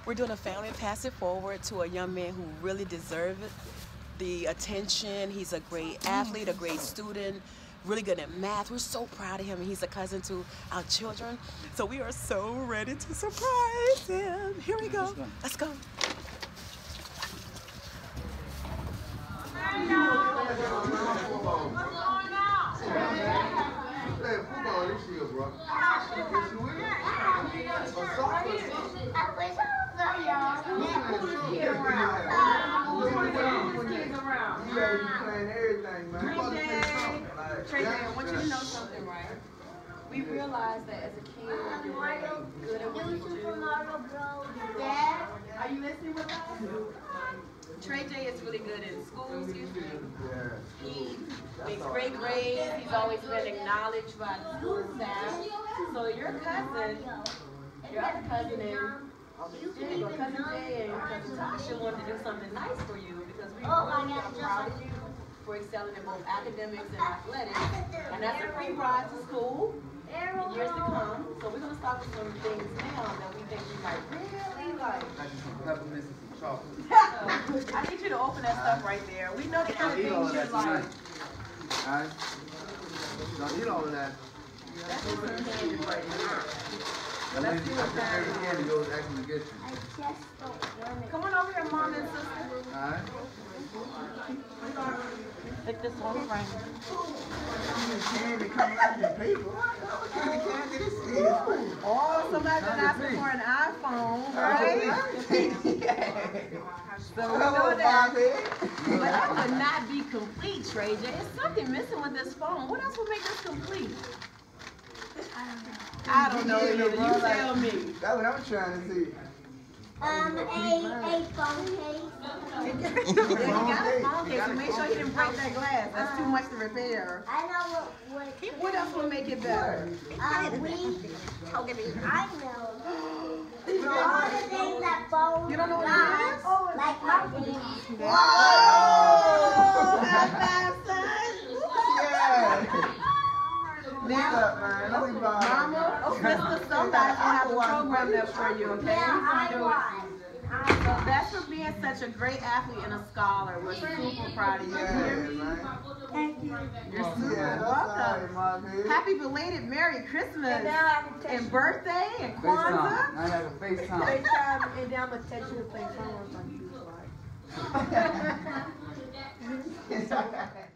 We're doing a family pass it forward to a young man who really deserves the attention. He's a great athlete, a great student, really good at math. We're so proud of him, and he's a cousin to our children. So we are so ready to surprise him. Here we go. Let's go. Trey, I want you to know something, right? We realized that as a kid, you're really good at what you do. Dad, are you listening with us? Trey J is really good in school, excuse me. He makes great grades. He's always been acknowledged by the school staff. So your cousin, your other cousin, and cousin Jay and cousin Tasha wanted to do something nice for you because we really are proud of you for excelling in both academics and athletics. And that's a free ride to school in years to come. So we're going to start with some things now that we think you might really like. Peppermints and some chocolate. So I need you to open that stuff right there. We know the kind of things you like. Alright? Don't eat all of that. That's just some candy right there. Let's see what candy goes actually get you. Come on over here, Mom and sister. Alright? Take this one, Frank. Candy coming out your paper. Oh, somebody's been asking for an iPhone, right? So we know that. But that would not be complete, Trey J. There's something missing with this phone. What else would make this complete? I don't know either. You tell me. That's what I'm trying to see. A phone case. You got a phone case, so make sure you didn't break that glass. That's too much to repair. I know What else would make it better? I know. All the things that phones You don't know what it is? like marketing. Whoa! High five, son. Yeah. Now, What's up, man? Let me buy Mama, oh, Mr. Somebody's gonna have to program that for you, okay? Yeah, He's gonna do it. So that's for being such a great athlete and a scholar. We're super proud of you. Thank you. You're super welcome. Happy belated Merry Christmas And now I can text and birthday and Kwanzaa. I have a FaceTime. FaceTime, and now I'm going to text you to play phone on you.